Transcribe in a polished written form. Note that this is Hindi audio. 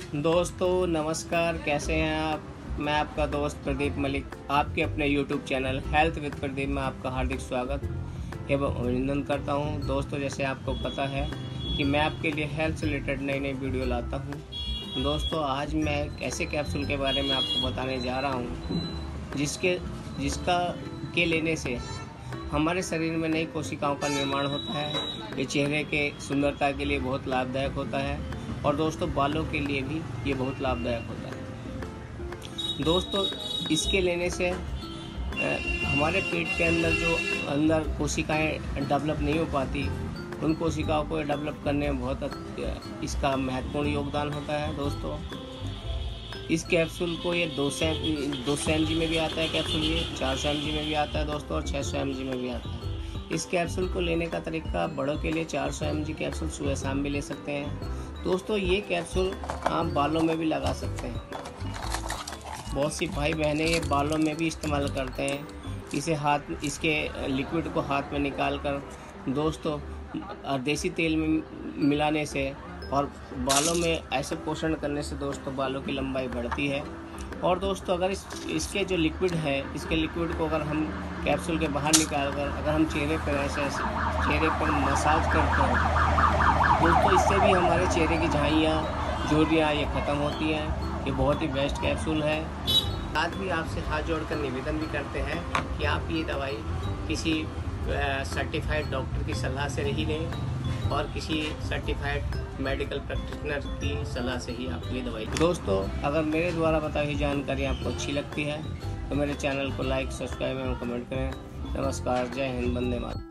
दोस्तों नमस्कार, कैसे हैं आप। मैं आपका दोस्त प्रदीप मलिक आपके अपने YouTube channel health with Pradeep में आपका हार्दिक स्वागत एवं अभिनंदन करता हूं। दोस्तों जैसे आपको पता है कि मैं आपके लिए हेल्थ से रिलेटेड नई नई वीडियो लाता हूं। दोस्तों आज मैं एक ऐसे कैप्सूल के बारे में आपको बताने जा रहा हूं जिसका के लेने से हमारे शरीर में नई कोशिकाओं का निर्माण होता है। ये चेहरे के सुंदरता के लिए बहुत लाभदायक होता है और दोस्तों बालों के लिए भी ये बहुत लाभदायक होता है। दोस्तों इसके लेने से हमारे पेट के अंदर कोशिकाएं डेवलप नहीं हो पाती, उन कोशिकाओं को डेवलप करने में बहुत इसका महत्वपूर्ण योगदान होता है। दोस्तों इस कैप्सूल को ये 200 mg में भी आता है कैप्सूल, ये 400 mg में भी आता है दोस्तों और 600 mg में भी आता है। इस कैप्सूल को लेने का तरीका, बड़ों के लिए 400 mg कैप्सूल सुबह शाम भी ले सकते हैं। दोस्तों ये कैप्सूल आप बालों में भी लगा सकते हैं। बहुत सी भाई बहनें ये बालों में भी इस्तेमाल करते हैं। इसके लिक्विड को हाथ में निकाल कर दोस्तों देसी तेल में मिलाने से और बालों में ऐसे पोषण करने से दोस्तों बालों की लंबाई बढ़ती है। और दोस्तों अगर इसके जो लिक्विड है, इसके लिक्विड को अगर हम कैप्सूल के बाहर निकाल कर अगर हम चेहरे पर मसाज करते हैं दोस्तों, इससे भी हमारे चेहरे की झाइयाँ झुर्रियाँ ये ख़त्म होती हैं। ये बहुत ही बेस्ट कैप्सूल है। आज भी आपसे हाथ जोड़कर निवेदन भी करते हैं कि आप ये दवाई किसी सर्टिफाइड डॉक्टर की सलाह से ही लें और किसी सर्टिफाइड मेडिकल प्रैक्टिशनर की सलाह से ही आप ये दवाई। दोस्तों अगर मेरे द्वारा बताई हुई जानकारी आपको अच्छी लगती है तो मेरे चैनल को लाइक, सब्सक्राइब एवं कमेंट करें। नमस्कार, जय हिंद, वंदे मातरम।